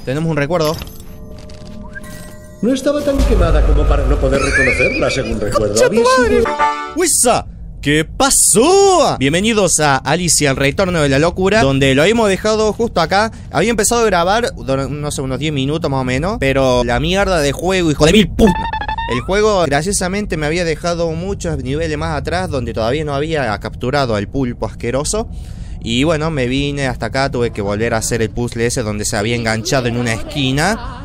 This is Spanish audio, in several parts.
Tenemos un recuerdo. No estaba tan quemada como para no poder reconocerla, según recuerdo. ¡Wissa! ¿Qué pasó? Bienvenidos a Alicia, el retorno de la locura, donde lo habíamos dejado justo acá. Había empezado a grabar, no sé, unos 10 minutos más o menos, pero la mierda de juego, hijo de mil putas. El juego, graciosamente, me había dejado muchos niveles más atrás, donde todavía no había capturado al pulpo asqueroso. Y bueno, me vine hasta acá, tuve que volver a hacer el puzzle ese donde se había enganchado en una esquina.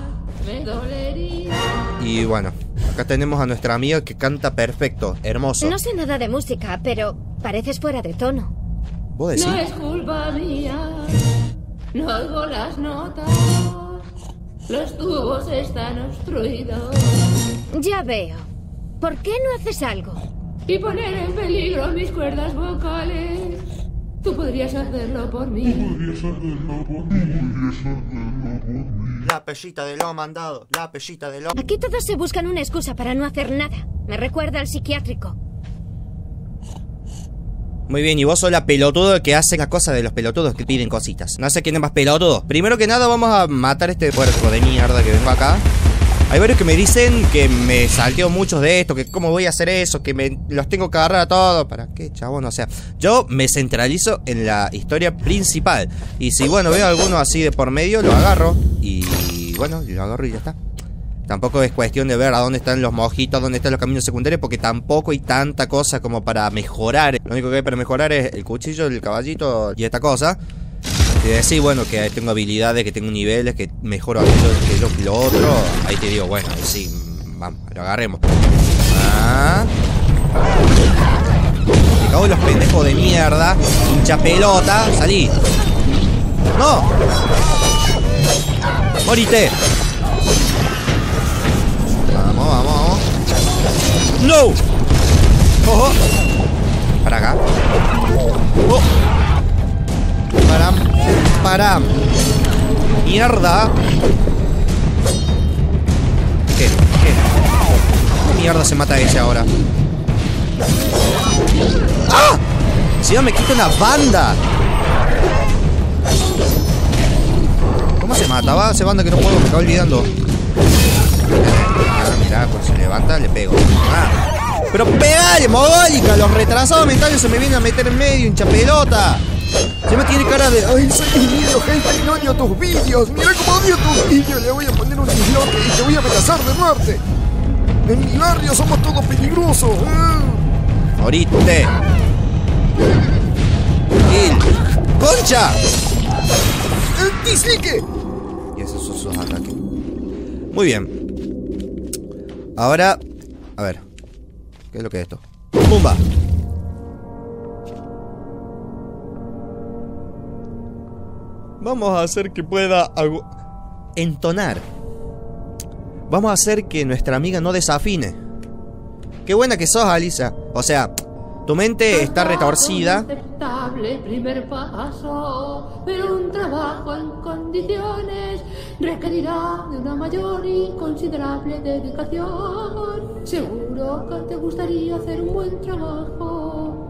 Y bueno, acá tenemos a nuestra amiga que canta perfecto, hermoso. No sé nada de música, pero pareces fuera de tono. ¿Vos decís? No es culpa mía, no oigo las notas, los tubos están obstruidos. Ya veo. ¿Por qué no haces algo? Y poner en peligro mis cuerdas vocales. Tú podrías hacerlo por mí. La pellita de lo mandado, la pellita de lo... Aquí todos se buscan una excusa para no hacer nada. Me recuerda al psiquiátrico. Muy bien, y vos sos la pelotudo que hace la cosa de los pelotudos que piden cositas. No sé quién es más pelotudo. Primero que nada vamos a matar a este puerco de mierda que vengo acá. Hay varios que me dicen que me salteo muchos de esto, que cómo voy a hacer eso, que me los tengo que agarrar a todos. ¿Para qué, chabón? O sea, yo me centralizo en la historia principal. Y si, bueno, veo alguno así de por medio, lo agarro. Y bueno, lo agarro y ya está. Tampoco es cuestión de ver a dónde están los mojitos, dónde están los caminos secundarios, porque tampoco hay tanta cosa como para mejorar. Lo único que hay para mejorar es el cuchillo, el caballito y esta cosa. Y decir, bueno, que tengo habilidades, que tengo niveles, que mejoro aquello, que lo otro. Ahí te digo, bueno, sí, vamos, lo agarremos. Ah. Me cago en los pendejos de mierda. Hincha pelota, salí. ¡No! ¡Morite! Vamos, vamos, vamos. ¡No! ¡Ojo! Para acá. ¡Oh! Para. Mierda. ¿Qué? ¿Qué mierda se mata ese ahora? ¡Ah! Si no me quita una banda. ¿Cómo se mataba ese banda que no puedo? Me estaba olvidando. Ah, mirá, cuando se levanta le pego. Ah. Pero pegale, mogólica. Los retrasados mentales se me vienen a meter en medio, hincha pelota. Se me tiene cara de... Ay, soy un niño, gente, y no odio tus vídeos. Mira cómo odio tus vídeos. Le voy a poner un islote y te voy a amenazar de muerte. En mi barrio somos todos peligrosos. Morite. ¡Concha! ¡Dislique! Y esos son sus ataques. Muy bien. Ahora... A ver. ¿Qué es lo que es esto? ¡Pumba! Vamos a hacer que pueda entonar. Vamos a hacer que nuestra amiga no desafine. Qué buena que sos, Alicia. O sea, tu mente está retorcida. Aceptable primer paso, pero un trabajo en condiciones requerirá de una mayor y considerable dedicación. Seguro que te gustaría hacer un buen trabajo.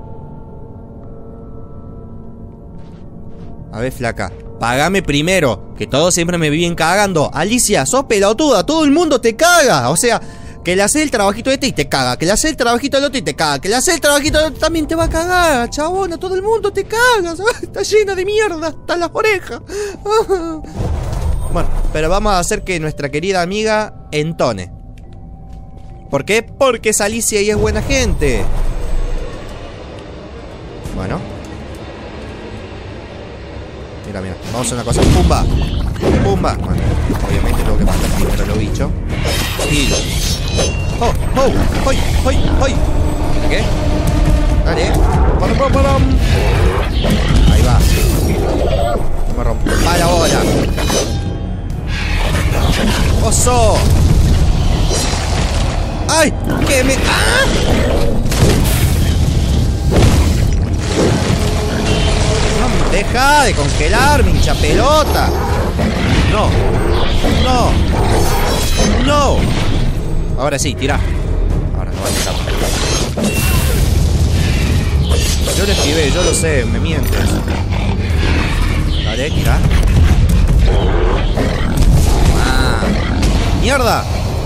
A ver, flaca, pagame primero, que todos siempre me viven cagando. Alicia, sos pelotuda, todo el mundo te caga. O sea, que le haces el trabajito este y te caga, que le haces el trabajito del otro y te caga, que le haces el trabajito del otro también te va a cagar, chabona, todo el mundo te caga. Está llena de mierda hasta las orejas. Bueno, pero vamos a hacer que nuestra querida amiga entone. ¿Por qué? Porque es Alicia y es buena gente. Bueno. Mira, vamos a hacer una cosa. ¡Pumba! ¡Pumba! Bueno, obviamente tengo que matar primero a los bichos. Y... ¡Oh! ¡Oh! ¡Hoy! ¡Hoy! ¡Hoy! ¿Qué? Dale. ¡Pam! Ahí va. No me rompa la bola. ¡Oso! ¡Ay! ¡Que me... ¡Ah! Deja de congelarme, hincha pelota. No. Ahora sí, tira. Ahora no va a tirar. Yo lo esquivé, yo lo sé, me mientes. Dale, tira. mierda!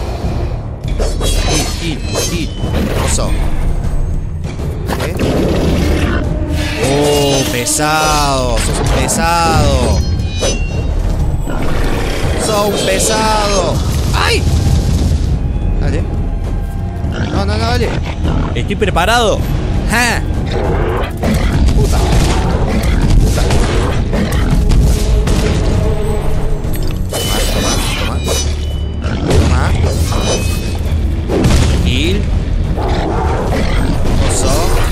Gil. Oso. ¿Qué? Oh, pesado. Sos un pesado. Sos un pesado. ¡Ay! Dale. No, dale. Estoy preparado. ¡Ja! Puta. Toma. Gil. Oso.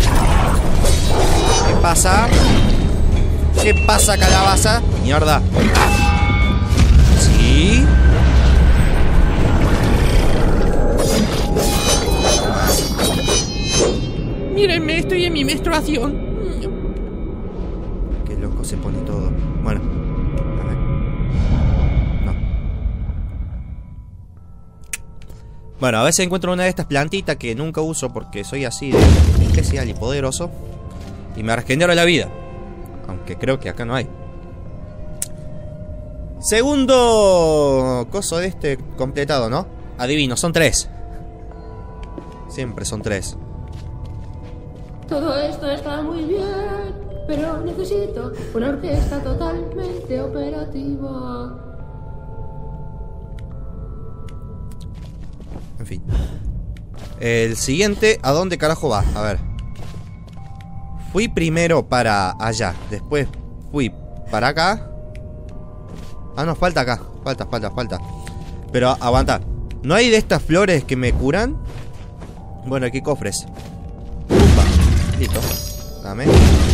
¿Qué pasa? ¿Qué pasa, calabaza? Mierda. Sí. Mírenme, estoy en mi menstruación. Qué loco se pone todo. Bueno. A ver. No. Bueno, a veces encuentro una de estas plantitas que nunca uso porque soy así de especial y poderoso. Y me regenero la vida. Aunque creo que acá no hay. Segundo coso de este completado, ¿no? Adivino, son 3. Siempre son 3. Todo esto está muy bien, pero necesito una orquesta totalmente operativa. En fin. El siguiente, ¿a dónde carajo va? A ver. Fui primero para allá. Después fui para acá. Ah, no, falta acá. Falta. Pero aguanta. ¿No hay de estas flores que me curan? Bueno, aquí cofres. Upa. Listo. Dame.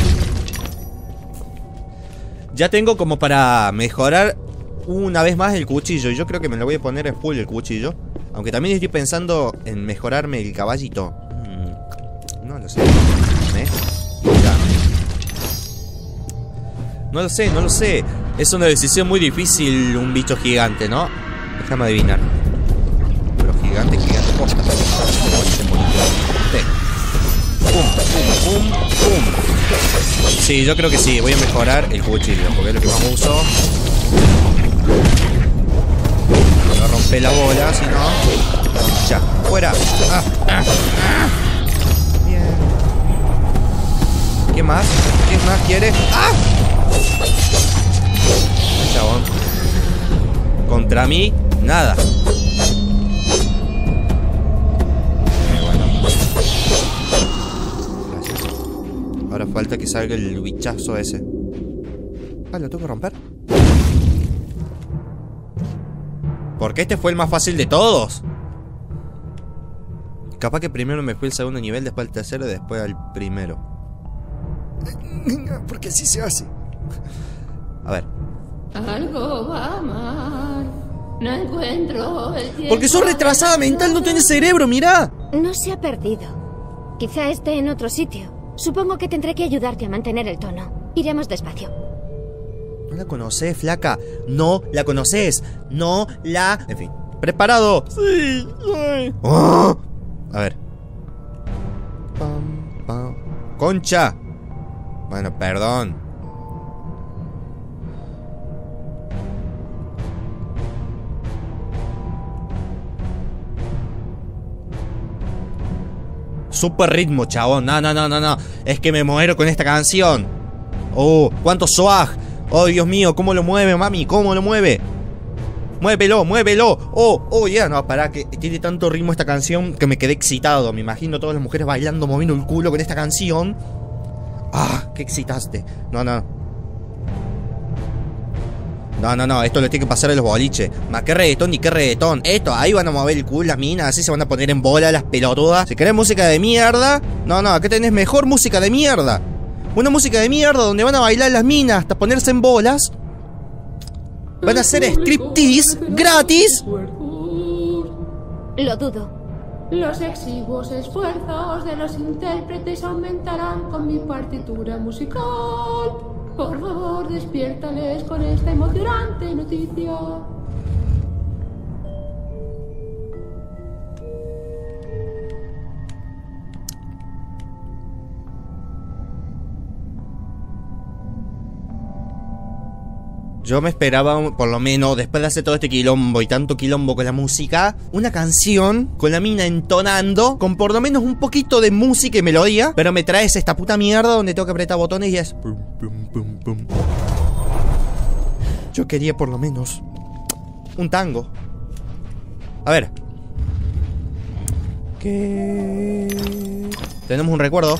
Ya tengo como para mejorar una vez más el cuchillo. Yo creo que me lo voy a poner en full el cuchillo. Aunque también estoy pensando en mejorarme el caballito. No lo sé. Ya. No lo sé. Es una decisión muy difícil un bicho gigante, ¿no? Déjame adivinar. Pero gigante posta. Pum. Sí, yo creo que sí. Voy a mejorar el cuchillo, porque es lo que más uso. No rompe la bola, si no. Ya, fuera. Bien. ¿Qué más? ¿Qué más quiere? ¡Ah! Chabón. Contra mí, nada. Bueno. Gracias. Ahora falta que salga el bichazo ese. Ah, ¿lo tengo que romper? Porque este fue el más fácil de todos. Capaz que primero me fui al segundo nivel, después al tercero y después al primero. Porque así se hace. A ver. Algo va mal. No encuentro el tiempo. Porque sos retrasada mental, no tenés cerebro, mirá. No se ha perdido. Quizá esté en otro sitio. Supongo que tendré que ayudarte a mantener el tono. Iremos despacio. No la conocés, flaca. No la conocés. No la... En fin. ¿Preparado? Sí. Oh. A ver. Concha. Bueno, perdón. Super ritmo, chabón. No. Es que me muero con esta canción. Oh, cuánto swag. Oh, Dios mío, cómo lo mueve, mami. Cómo lo mueve. Muévelo. Oh, ya. No, pará, que tiene tanto ritmo esta canción que me quedé excitado. Me imagino a todas las mujeres bailando, moviendo el culo con esta canción. Ah, qué excitaste. No, esto le tiene que pasar a los boliches. Más que reggaetón ni qué reggaetón. Esto, ahí van a mover el culo las minas, así se van a poner en bola las pelotudas. Si querés música de mierda, no, acá tenés mejor música de mierda. Una música de mierda donde van a bailar las minas hasta ponerse en bolas. Van a hacer striptease gratis. Lo dudo. Los exiguos esfuerzos de los intérpretes aumentarán con mi partitura musical. Por favor, despiértales con esta emocionante noticia. Yo me esperaba, por lo menos, después de hacer todo este quilombo y tanto quilombo con la música, una canción con la mina entonando, con por lo menos un poquito de música y melodía. Pero me traes esta puta mierda donde tengo que apretar botones y es... pum, pum, pum, pum. Yo quería por lo menos un tango. A ver. ¿Qué? Tenemos un recuerdo.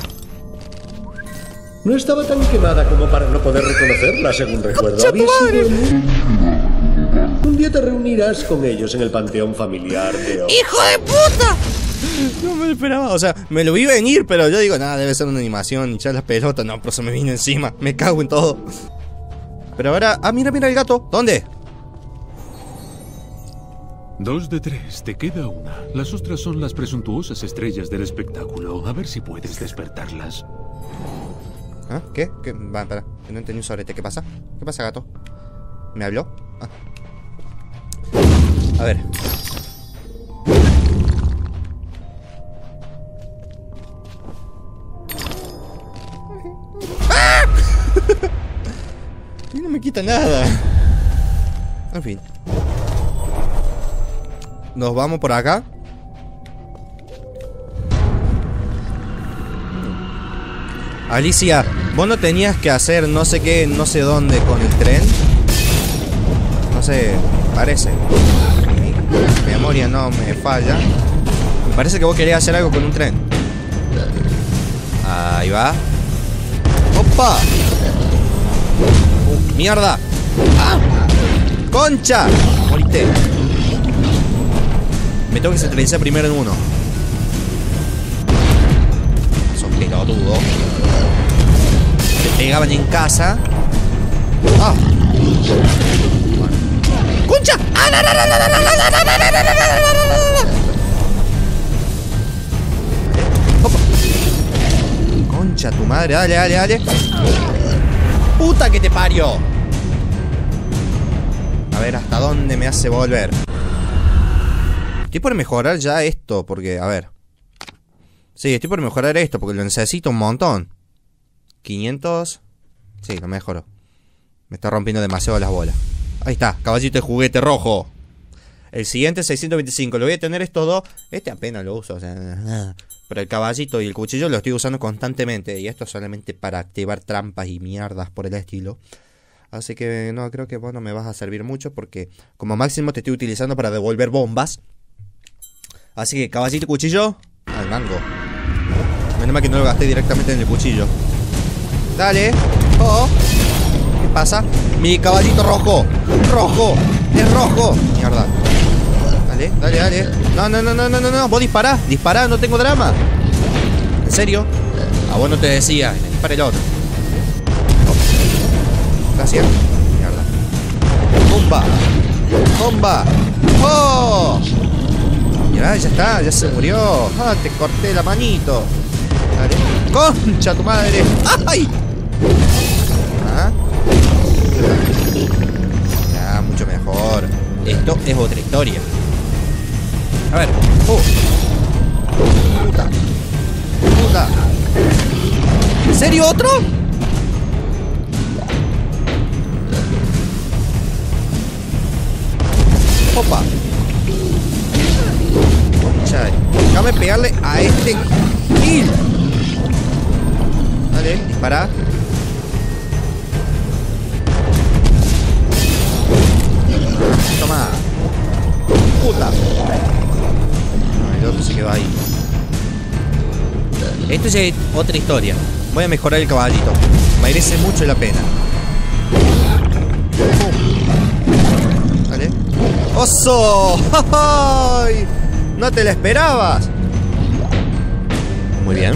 No estaba tan quemada como para no poder reconocerla, según recuerdo. Había sido un día te reunirás con ellos en el panteón familiar de... ¡Hijo de puta! No me lo esperaba, o sea, me lo vi venir, pero yo digo, nada, debe ser una animación, echar las pelotas, no, pero se me vino encima, me cago en todo. Pero ahora, mira, mira el gato, ¿dónde? 2 de 3, te queda una. Las ostras son las presuntuosas estrellas del espectáculo, a ver si puedes despertarlas. ¿Ah? ¿Qué? ¿Qué? Va, espera, no entendí un sobrete, ¿qué pasa? ¿Qué pasa, gato? ¿Me habló? Ah. A ver. ¡Ah! Y no me quita nada. En fin. Nos vamos por acá. Alicia, ¿vos no tenías que hacer no sé qué, no sé dónde con el tren? No sé, parece. Mi memoria no me falla. Me parece que vos querías hacer algo con un tren. Ahí va. ¡Opa! ¡Mierda! ¡Ah! ¡Concha! Moriste. Me tengo que centralizar primero en uno. Son pelotudos. Se pegaban en casa. ¡Ah! Bueno. ¡Concha! ¡Ah, no, no, no, no, no, no, no, no, no, no, no! Opa. Concha tu madre, dale, dale, dale. ¡Puta que te parió! A ver, ¿hasta dónde me hace volver? Estoy por mejorar ya esto, porque, a ver. Sí, estoy por mejorar esto, porque lo necesito un montón. 500. Sí, lo mejoro. Me está rompiendo demasiado las bolas. Ahí está, caballito de juguete rojo. El siguiente 625, lo voy a tener estos dos. Este apenas lo uso, o sea, nada. Pero el caballito y el cuchillo lo estoy usando constantemente. Y esto solamente para activar trampas y mierdas por el estilo. Así que no, creo que vos no me vas a servir mucho, porque como máximo te estoy utilizando para devolver bombas. Así que caballito y cuchillo al mango. Menos mal que no lo gasté directamente en el cuchillo. Dale. Oh. ¿Qué pasa? Mi caballito rojo. Rojo. Es rojo. Mierda. Dale, dale, dale. No, no, no, no, no, no, no. Vos dispará. Dispará, no tengo drama. ¿En serio? A vos no te decía. Dispara el otro. Oh. Gracias. Mierda. Bomba. Bomba. Oh. Ya está, ya se murió. Ah, te corté la manito. Dale. ¡Concha tu madre! ¡Ay! ¿Ah? Ya, mucho mejor. Esto es otra historia. A ver. Puta. Puta. ¿En serio otro? Opa. Déjame pegarle a este kill. Dale, dispara. Toma. Puta. El otro se quedó ahí. Esto ya es otra historia. Voy a mejorar el caballito. Merece mucho la pena. Dale. ¡Oso! ¡Ay! ¡No te la esperabas! Muy bien.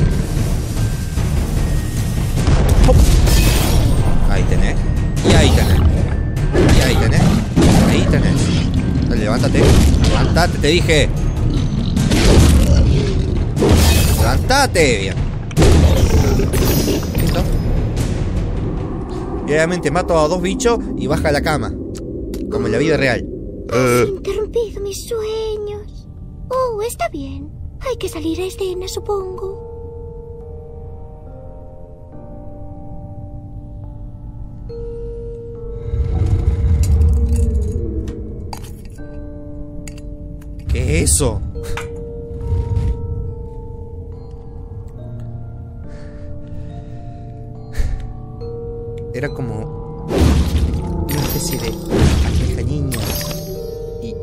¡Hop! Ahí tenés. Y ahí tenés. Y ahí tenés. Ahí tenés. Dale, levántate. Levántate, te dije. Levántate. Bien. ¿Listo? Y obviamente mato a 2 bichos y baja a la cama. Como en la vida real. Has interrumpido mis sueños. Oh, está bien. Hay que salir a escena, supongo. ¿Qué es eso? Era como una especie de vieja niña. Y...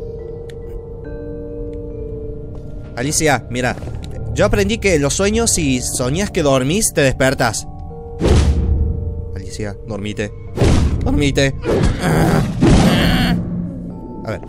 Alicia, mira. Yo aprendí que los sueños, si soñas que dormís, te despertas. Alicia, dormite. Dormite. A ver.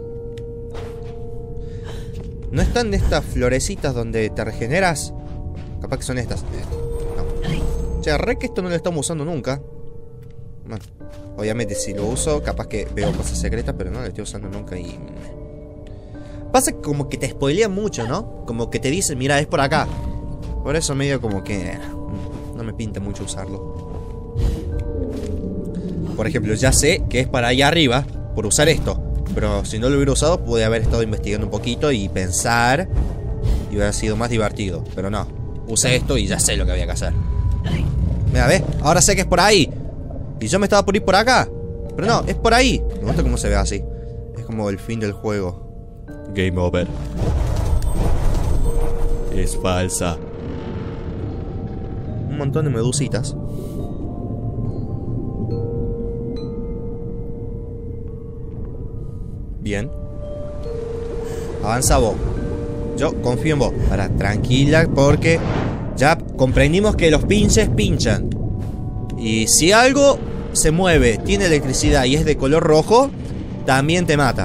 ¿No están estas florecitas donde te regeneras? Capaz que son estas. No. Che, re que esto no lo estamos usando nunca. Bueno, obviamente si lo uso, capaz que veo cosas secretas, pero no lo estoy usando nunca y... Pasa como que te spoilean mucho, ¿no? Como que te dicen, mira, es por acá. Por eso medio como que... no me pinta mucho usarlo. Por ejemplo, ya sé que es para allá arriba, por usar esto. Pero si no lo hubiera usado, pude haber estado investigando un poquito y pensar... y hubiera sido más divertido. Pero no, usé esto y ya sé lo que había que hacer. Mira, ¿ves? Ahora sé que es por ahí. Y yo me estaba por ir por acá. Pero no, es por ahí. Me gusta cómo se ve así. Es como el fin del juego. Game over. Es falsa. Un montón de medusitas. Bien. Avanza vos. Yo confío en vos. Ahora, tranquila, porque ya comprendimos que los pinches pinchan. Y si algo se mueve, tiene electricidad y es de color rojo, también te mata.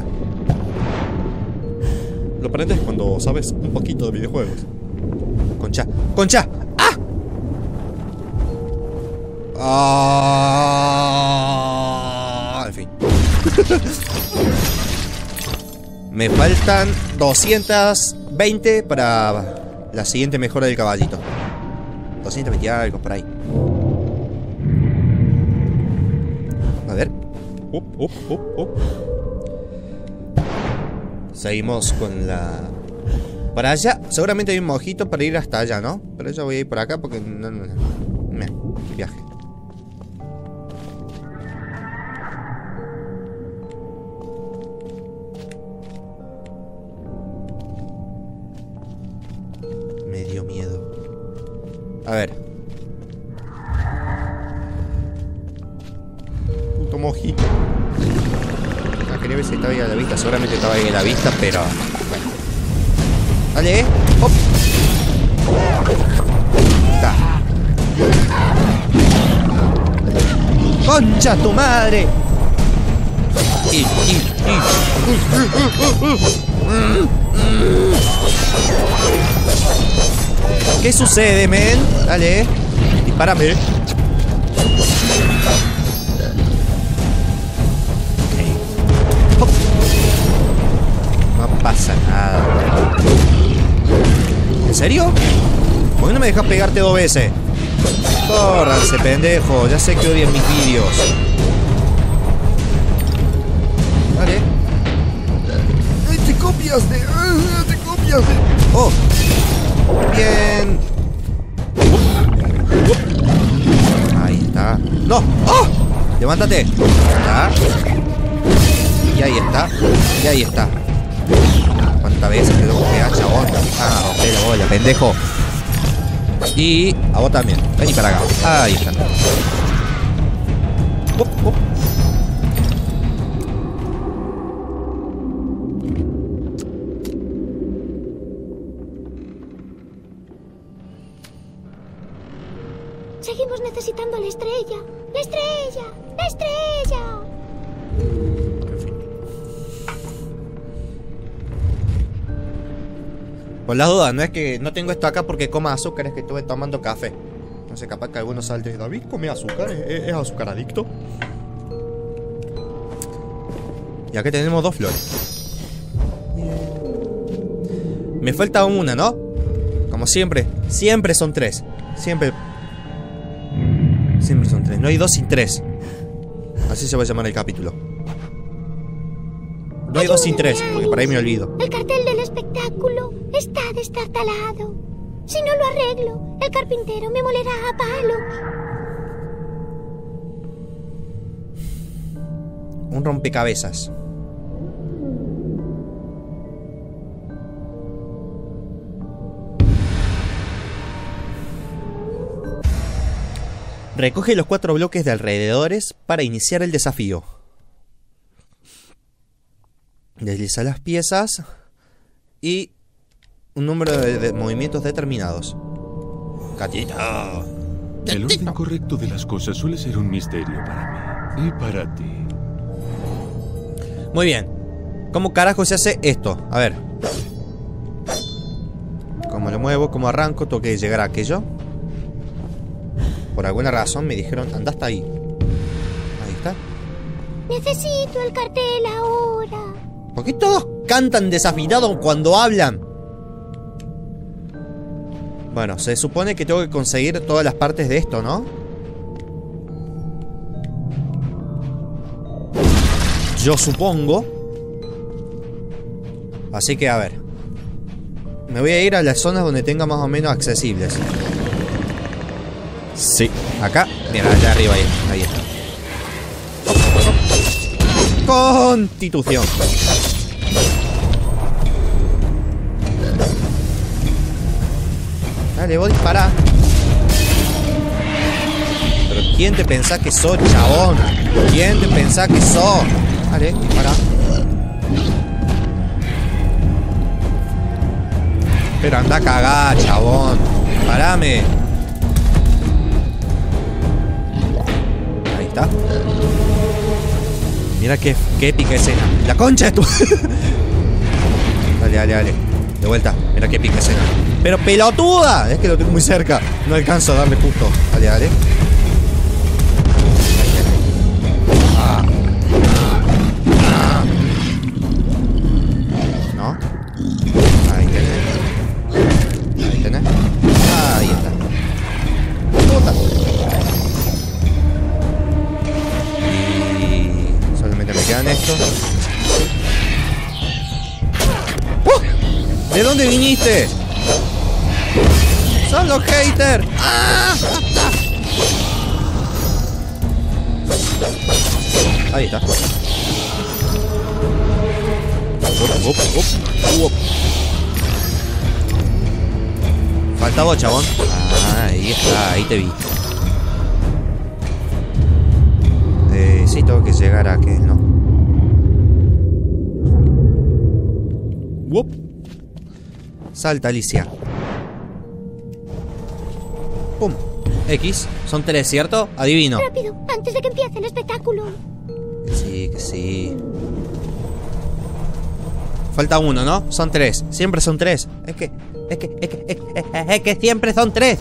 Lo aprendes cuando sabes un poquito de videojuegos. Concha. ¡Concha! ¡Ah! ¡Ah! En fin. Me faltan 220 para la siguiente mejora del caballito. 220 algo por ahí. A ver. Seguimos con la... Para allá, seguramente hay un mojito para ir hasta allá, ¿no? Pero yo voy a ir por acá porque... No. Viaje. Me dio miedo. A ver. Puto mojito. Quería ver si estaba ahí a la vista. Seguramente estaba ahí a la vista, pero... Bueno. Dale, hop. Está. ¡Concha tu madre! ¿Qué sucede, men? Dale. Dispárame. No pasa nada. ¿En serio? ¿Por qué no me dejas pegarte 2 veces? Córranse, pendejo. Ya sé que odian mis vídeos. Vale. Te copias de... Te copias de... Oh. Bien. Ahí está. ¡No! ¡Oh! Levántate. ¿Está? Y ahí está. Y ahí está. ¿Cuántas veces te tengo que pegar, chabón? Ah, rompe la bola, pendejo. Y a vos también. Vení para acá. Ahí está. Seguimos necesitando la estrella. ¡La estrella! ¡La estrella! Por las dudas, no es que no tengo esto acá porque coma azúcar, es que estuve tomando café. No sé, capaz que algunos salten. David come azúcar, ¿es azúcar adicto? Y acá tenemos 2 flores. Me falta una, ¿no? Como siempre. Siempre son 3. Siempre son 3. No hay 2 sin 3. Así se va a llamar el capítulo. No hay 2 sin 3, porque por ahí me olvido. El cartel del espectáculo está destartalado. Si no lo arreglo, el carpintero me molerá a palos. Un rompecabezas. Recoge los 4 bloques de alrededores para iniciar el desafío. Desliza las piezas y un número de movimientos determinados. Gatita. El orden correcto de las cosas suele ser un misterio para mí y para ti. Muy bien. ¿Cómo carajo se hace esto? A ver. ¿Cómo lo muevo? ¿Cómo arranco? Tengo que llegar a aquello. Por alguna razón me dijeron, anda hasta ahí. Ahí está. Necesito el cartel ahora. ¿Por qué todos cantan desafinados cuando hablan? Bueno, se supone que tengo que conseguir todas las partes de esto, ¿no? Yo supongo. Así que a ver. Me voy a ir a las zonas donde tenga más o menos accesibles. Sí, acá. Mira, allá arriba, ahí está. Constitución. Dale, vos dispará. Pero ¿quién te pensás que sos, chabón? ¿Quién te pensás que sos? Dale, dispará. Pero anda a cagar, chabón. Parame. Ahí está. Mira qué épica escena. La concha de tu... Dale, dale, dale. De vuelta. Mira qué épica escena. Pero pelotuda. Es que lo tengo muy cerca. No alcanzo a darle justo. Dale, dale. No. Ahí tenés. Ahí tenés. Ahí está. Puta. Y solamente me quedan estos. ¿De dónde viniste? ¡Son los haters! ¡Ah! Ahí está. Falta vos, chabón. Ahí está, ahí te vi. Sí, tengo que llegar a aquel, ¿no? Whoop. Salta, Alicia. Pum. X. Son 3, ¿cierto? Adivino. Rápido, antes de que empiece el espectáculo. Que sí. Falta 1, ¿no? Son 3. Siempre son 3. Es que siempre son 3.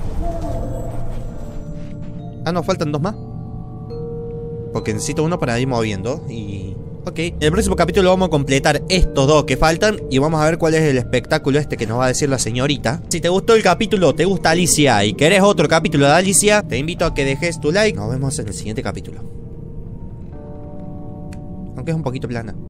Ah, no, faltan 2 más. Porque necesito 1 para ir moviendo. Y... ok, en el próximo capítulo vamos a completar estos 2 que faltan y vamos a ver cuál es el espectáculo este que nos va a decir la señorita. Si te gustó el capítulo, te gusta Alicia y querés otro capítulo de Alicia, te invito a que dejes tu like. Nos vemos en el siguiente capítulo. Aunque es un poquito plana.